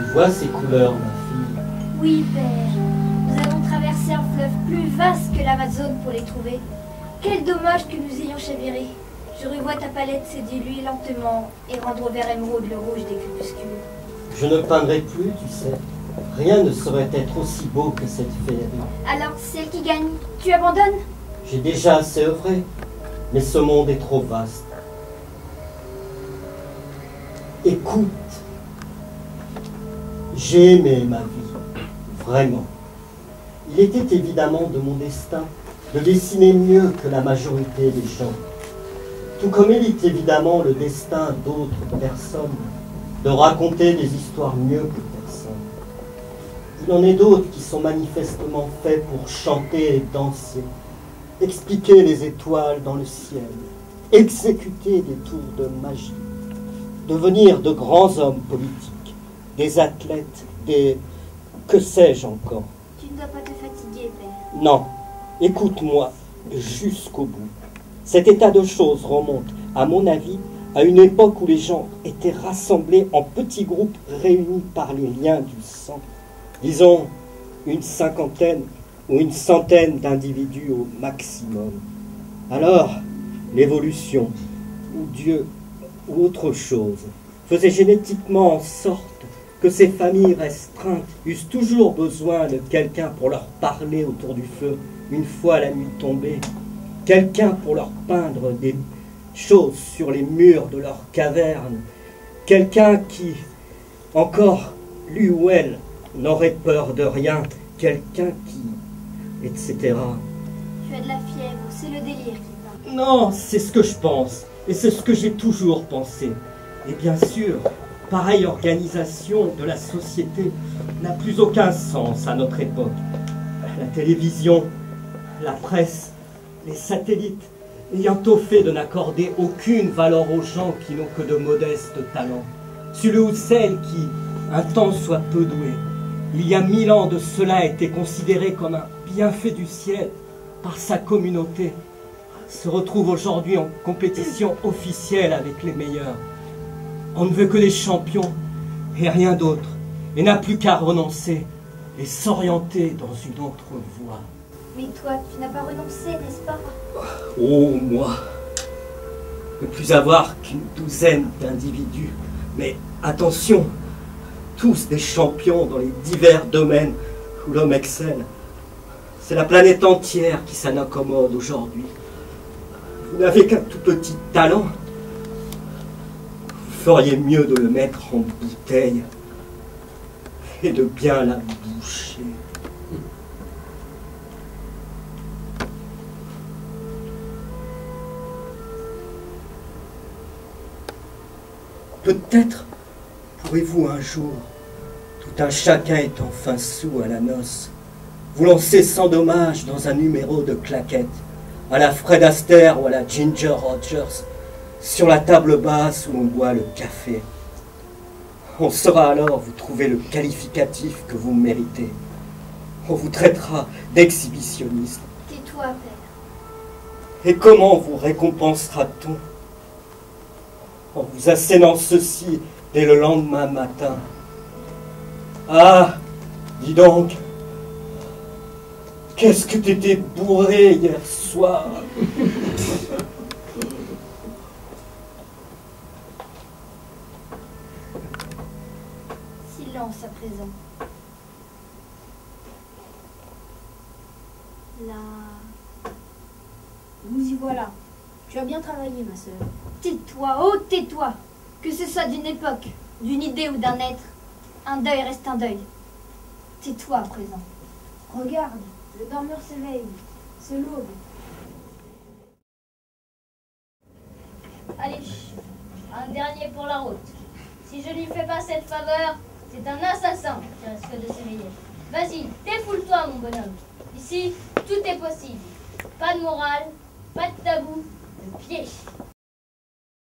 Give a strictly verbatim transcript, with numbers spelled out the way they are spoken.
Tu vois ces couleurs, ma fille? Oui, père. Nous avons traversé un fleuve plus vaste que l'Amazone pour les trouver. Quel dommage que nous ayons chaviré. Je revois ta palette se diluer lentement et rendre au vert émeraude le rouge des crépuscules. Je ne peindrai plus, tu sais. Rien ne saurait être aussi beau que cette féerie. Alors, celle qui gagne, tu abandonnes? J'ai déjà assez œuvré, mais ce monde est trop vaste. Écoute, j'ai aimé ma vie, vraiment. Il était évidemment de mon destin de dessiner mieux que la majorité des gens. Tout comme il est évidemment le destin d'autres personnes de raconter des histoires mieux que personne. Il en est d'autres qui sont manifestement faits pour chanter et danser, expliquer les étoiles dans le ciel, exécuter des tours de magie, devenir de grands hommes politiques, des athlètes, des... que sais-je encore. Tu ne dois pas te fatiguer, père. Non, écoute-moi jusqu'au bout. Cet état de choses remonte, à mon avis, à une époque où les gens étaient rassemblés en petits groupes réunis par les liens du sang. Disons une cinquantaine ou une centaine d'individus au maximum. Alors, l'évolution, ou Dieu, ou autre chose, faisait génétiquement en sorte que ces familles restreintes eussent toujours besoin de quelqu'un pour leur parler autour du feu, une fois la nuit tombée, quelqu'un pour leur peindre des choses sur les murs de leur caverne, quelqu'un qui, encore, lui ou elle, n'aurait peur de rien, quelqu'un qui, et cetera. Tu as de la fièvre, c'est le délire qui parle. Non, c'est ce que je pense, et c'est ce que j'ai toujours pensé. Et bien sûr, pareille organisation de la société n'a plus aucun sens à notre époque. La télévision, la presse, les satellites, ayant au fait de n'accorder aucune valeur aux gens qui n'ont que de modestes talents. Celui ou celle qui, un temps soit peu doué, il y a mille ans de cela était considéré comme un bienfait du ciel par sa communauté, se retrouve aujourd'hui en compétition officielle avec les meilleurs. On ne veut que des champions et rien d'autre, et n'a plus qu'à renoncer et s'orienter dans une autre voie. Mais toi, tu n'as pas renoncé, n'est-ce pas? Oh, moi, ne plus avoir qu'une douzaine d'individus, mais attention, tous des champions dans les divers domaines où l'homme excelle. C'est la planète entière qui s'en accommode aujourd'hui. Vous n'avez qu'un tout petit talent. Vous feriez mieux de le mettre en bouteille et de bien la boucher. Peut-être pourrez-vous un jour, tout un chacun étant fin sous à la noce, vous lancer sans dommage dans un numéro de claquettes, à la Fred Astaire ou à la Ginger Rogers, sur la table basse où l'on boit le café. On saura alors vous trouver le qualificatif que vous méritez. On vous traitera d'exhibitionniste. Tais-toi, père. Et comment vous récompensera-t-on? En vous assénant ceci dès le lendemain matin. Ah, dis donc, qu'est-ce que t'étais bourré hier soir? Silence à présent. Là. Nous y voilà. Tu as bien travaillé, ma sœur. Tais-toi, oh tais-toi. Que ce soit d'une époque, d'une idée ou d'un être, un deuil reste un deuil. Tais-toi à présent. Regarde, le dormeur s'éveille, c'est l'aube. Allez, un dernier pour la route. Si je lui fais pas cette faveur, c'est un assassin qui risque de s'éveiller. Vas-y, défoule-toi, mon bonhomme. Ici, tout est possible. Pas de morale, pas de tabou, de pied.